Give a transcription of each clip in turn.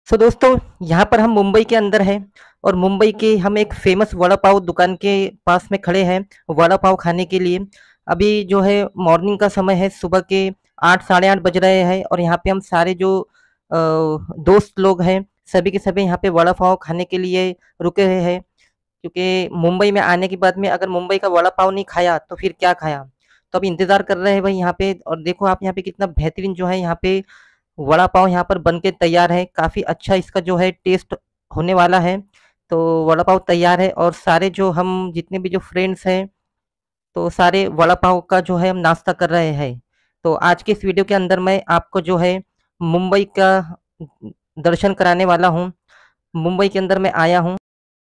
दोस्तों, यहाँ पर हम मुंबई के अंदर हैं और मुंबई के हम एक फेमस वड़ा पाव दुकान के पास में खड़े हैं वड़ा पाव खाने के लिए। अभी जो है मॉर्निंग का समय है, सुबह के 8 साढ़े 8 बज रहे हैं और यहाँ पे हम सारे जो दोस्त लोग हैं सभी के सभी यहाँ पे वड़ा पाव खाने के लिए रुके हुए हैं। क्योंकि मुंबई में आने के बाद में अगर मुंबई का वड़ा पाव नहीं खाया तो फिर क्या खाया। तो अब इंतज़ार कर रहे हैं भाई यहाँ पे। और देखो आप यहाँ पे कितना बेहतरीन जो है यहाँ पे वड़ा पाव यहाँ पर बन के तैयार है। काफ़ी अच्छा इसका जो है टेस्ट होने वाला है। तो वड़ा पाव तैयार है और सारे जो हम जितने भी जो फ्रेंड्स हैं तो सारे वड़ा पाव का जो है हम नाश्ता कर रहे हैं। तो आज के इस वीडियो के अंदर मैं आपको जो है मुंबई का दर्शन कराने वाला हूँ। मुंबई के अंदर मैं आया हूँ।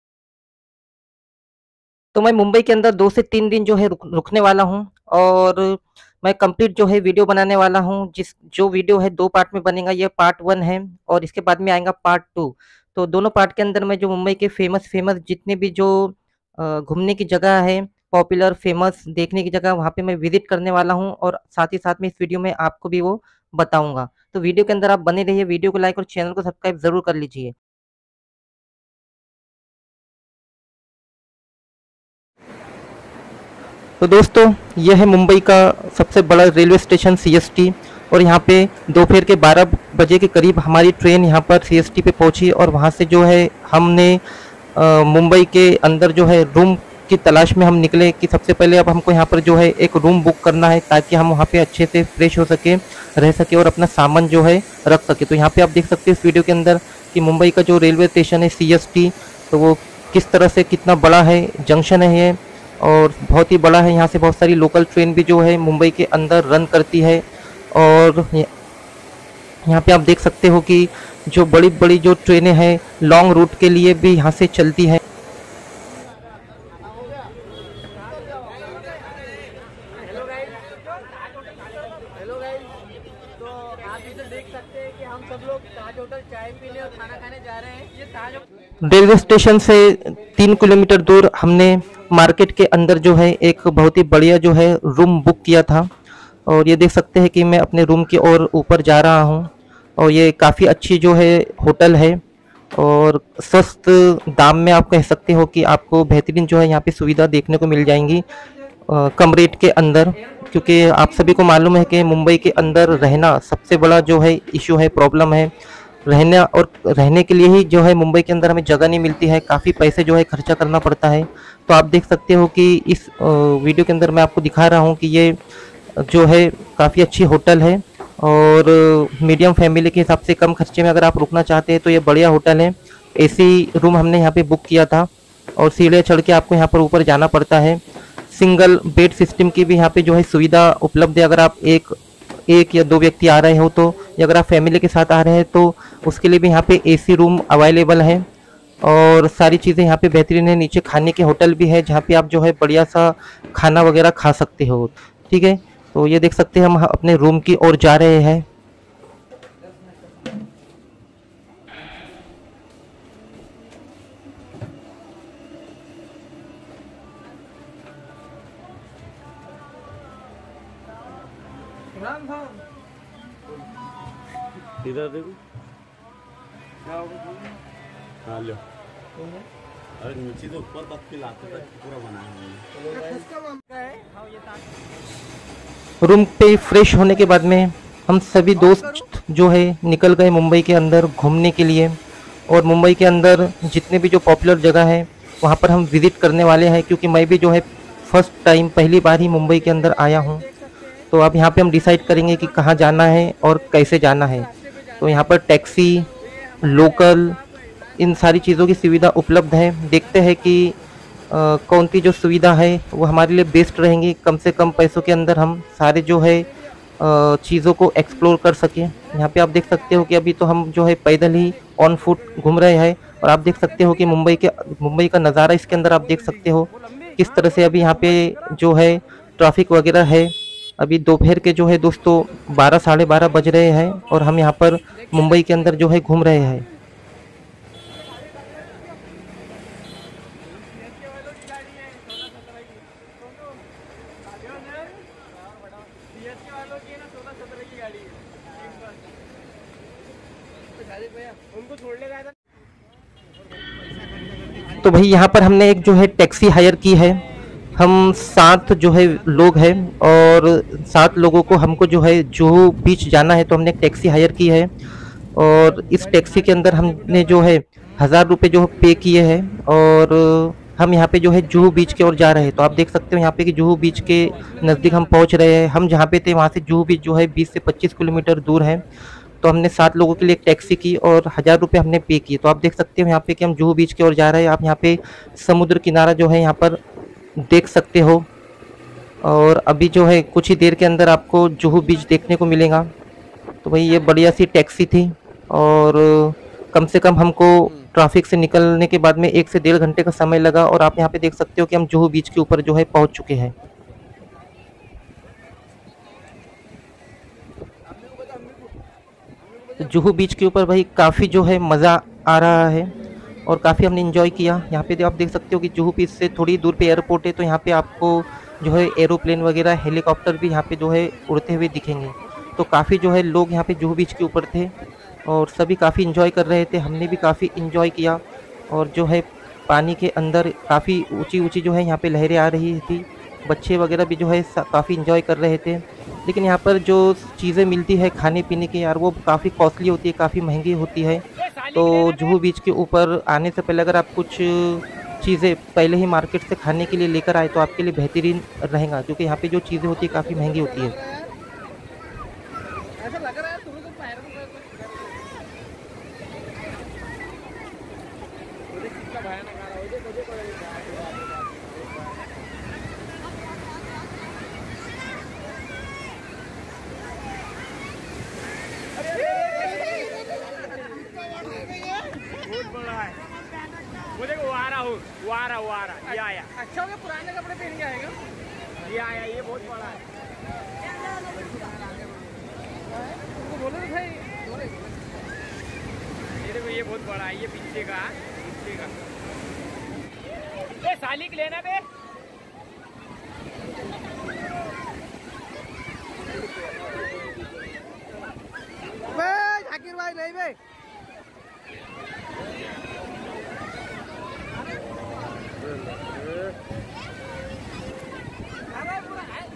तो मैं मुंबई के अंदर 2 से 3 दिन जो है रुकने वाला हूँ और मैं कंप्लीट जो है वीडियो बनाने वाला हूँ। जो वीडियो है 2 पार्ट में बनेगा। ये पार्ट 1 है और इसके बाद में आएगा पार्ट 2। तो दोनों पार्ट के अंदर मैं जो मुंबई के फेमस फेमस जितने भी जो घूमने की जगह है, पॉपुलर फेमस देखने की जगह, वहाँ पे मैं विजिट करने वाला हूँ और साथ ही साथ में इस वीडियो में आपको भी वो बताऊँगा। तो वीडियो के अंदर आप बने रहिए, वीडियो को लाइक और चैनल को सब्सक्राइब ज़रूर कर लीजिए। तो दोस्तों, यह है मुंबई का सबसे बड़ा रेलवे स्टेशन सीएसटी और यहाँ पे दोपहर के 12 बजे के करीब हमारी ट्रेन यहाँ पर सीएसटी पे पहुँची और वहाँ से जो है हमने मुंबई के अंदर जो है रूम की तलाश में हम निकले कि सबसे पहले अब हमको यहाँ पर जो है एक रूम बुक करना है ताकि हम वहाँ पे अच्छे से फ्रेश हो सके, रह सके और अपना सामान जो है रख सके। तो यहाँ पे आप देख सकते हैं इस वीडियो के अंदर कि मुंबई का जो रेलवे स्टेशन है सीएसटी, तो वो किस तरह से कितना बड़ा है, जंक्शन है ये और बहुत ही बड़ा है। यहाँ से बहुत सारी लोकल ट्रेन भी जो है मुंबई के अंदर रन करती है और यहाँ पे आप देख सकते हो कि जो बड़ी बड़ी जो ट्रेनें हैं लॉन्ग रूट के लिए भी यहाँ से चलती है। हेलो गाइस, तो आप इधर देख सकते हैं कि हम सब लोग ताज होटल चाय पीने और खाना खाने जा रहे हैं। ये ताज रेलवे स्टेशन से 3 किलोमीटर दूर हमने मार्केट के अंदर जो है एक बहुत ही बढ़िया जो है रूम बुक किया था और ये देख सकते हैं कि मैं अपने रूम की ओर ऊपर जा रहा हूँ और ये काफ़ी अच्छी जो है होटल है और सस्त दाम में आप कह सकते हो कि आपको बेहतरीन जो है यहाँ पे सुविधा देखने को मिल जाएंगी कम रेट के अंदर। क्योंकि आप सभी को मालूम है कि मुंबई के अंदर रहना सबसे बड़ा जो है इशू है, प्रॉब्लम है। रहना और रहने के लिए ही जो है मुंबई के अंदर हमें जगह नहीं मिलती है, काफ़ी पैसे जो है खर्चा करना पड़ता है। तो आप देख सकते हो कि इस वीडियो के अंदर मैं आपको दिखा रहा हूँ कि ये जो है काफ़ी अच्छी होटल है और मीडियम फैमिली के हिसाब से कम खर्चे में अगर आप रुकना चाहते हैं तो ये बढ़िया होटल है। एसी रूम हमने यहाँ पे बुक किया था और सीढ़ियाँ चढ़ के आपको यहाँ पर ऊपर जाना पड़ता है। सिंगल बेड सिस्टम की भी यहाँ पे जो है सुविधा उपलब्ध है। अगर आप एक या 2 व्यक्ति आ रहे हो तो, या अगर आप फैमिली के साथ आ रहे हैं तो उसके लिए भी यहाँ पे एसी रूम अवेलेबल है और सारी चीज़ें यहाँ पे बेहतरीन है। नीचे खाने के होटल भी है जहाँ पे आप जो है बढ़िया सा खाना वगैरह खा सकते हो। ठीक है, तो ये देख सकते हैं हम अपने रूम की ओर जा रहे हैं। राम धाम इधर देखो। हाँ लो। अरे नीचे तो ऊपर तक के लाते तक पूरा बनाया है। रूम पे फ्रेश होने के बाद में हम सभी दोस्त जो है निकल गए मुंबई के अंदर घूमने के लिए और मुंबई के अंदर जितने भी जो पॉपुलर जगह है वहाँ पर हम विज़िट करने वाले हैं। क्योंकि मैं भी जो है फर्स्ट टाइम पहली बार ही मुंबई के अंदर आया हूँ। तो अब यहाँ पे हम डिसाइड करेंगे कि कहाँ जाना है और कैसे जाना है। तो यहाँ पर टैक्सी, लोकल, इन सारी चीज़ों की सुविधा उपलब्ध है। देखते हैं कि कौन सी जो सुविधा है वो हमारे लिए बेस्ट रहेंगी। कम से कम पैसों के अंदर हम सारे जो है चीज़ों को एक्सप्लोर कर सकें। यहाँ पे आप देख सकते हो कि अभी तो हम जो है पैदल ही ऑन फुट घूम रहे हैं और आप देख सकते हो कि मुंबई का नज़ारा इसके अंदर आप देख सकते हो किस तरह से अभी यहाँ पे जो है ट्रैफिक वगैरह है। अभी दोपहर के जो है दोस्तों 12 साढ़े 12 बज रहे हैं और हम यहाँ पर मुंबई के अंदर जो है घूम रहे हैं। भैया उनको तो भाई यहाँ पर हमने एक जो है टैक्सी हायर की है। हम 7 जो है लोग हैं और 7 लोगों को हमको जो है जुहू बीच जाना है, तो हमने एक टैक्सी हायर की है और इस टैक्सी के अंदर हमने जो है 1000 रुपये जो पे किए हैं और हम यहाँ पे जो है जुहू बीच की ओर जा रहे हैं। तो आप देख सकते हो यहाँ पे कि जुहू बीच के नज़दीक हम पहुँच रहे हैं। हम जहाँ पे थे वहाँ से जुहू बीच जो है 20 से 25 किलोमीटर दूर है। तो हमने 7 लोगों के लिए एक टैक्सी की और 1000 रुपये हमने पे किए। तो आप देख सकते हो यहाँ पे कि हम जुहू बीच की ओर जा रहे हैं। आप यहाँ पे समुद्र किनारा जो है यहाँ पर देख सकते हो और अभी जो है कुछ ही देर के अंदर आपको जुहू बीच देखने को मिलेगा। तो भाई ये बढ़िया सी टैक्सी थी और कम से कम हमको ट्रैफिक से निकलने के बाद में 1 से 1.5 घंटे का समय लगा और आप यहाँ पे देख सकते हो कि हम जुहू बीच के ऊपर जो है पहुँच चुके हैं। जुहू बीच के ऊपर भाई काफ़ी जो है मज़ा आ रहा है और काफ़ी हमने इन्जॉय किया। यहाँ पे आप देख सकते हो कि जुहू बीच से थोड़ी दूर पे एयरपोर्ट है, तो यहाँ पे आपको जो है एरोप्लेन वगैरह हेलीकॉप्टर भी यहाँ पे जो है उड़ते हुए दिखेंगे। तो काफ़ी जो है लोग यहाँ पे जुहू बीच के ऊपर थे और सभी काफ़ी इन्जॉय कर रहे थे। हमने भी काफ़ी इन्जॉय किया और जो है पानी के अंदर काफ़ी ऊँची ऊँची जो है यहाँ पे लहरें आ रही थी। बच्चे वगैरह भी जो है काफ़ी इन्जॉय कर रहे थे। लेकिन यहाँ पर जो चीज़ें मिलती है खाने पीने की यार, वो काफ़ी कॉस्टली होती है, काफ़ी महंगी होती है। तो जुहू बीच के ऊपर आने से पहले अगर आप कुछ चीज़ें पहले ही मार्केट से खाने के लिए लेकर आए तो आपके लिए बेहतरीन रहेगा, क्योंकि यहाँ पे जो चीज़ें होती है काफ़ी महंगी होती है। ऐसा लग रहा है तुम्हें कुछ पैर में कितना भयानक आ रहा है। बहुत बड़ा है। मुझे वो आ रहा ये आया। अच्छा हो गया पुराने कपड़े पहन के आएगा। ये आया, ये बहुत बड़ा है। बोलो तो भाई, देखो ये बहुत बड़ा है, ये पीछे का ये सालिक लेना बे। जाकिर भाई नहीं बे। अरे पूरा है।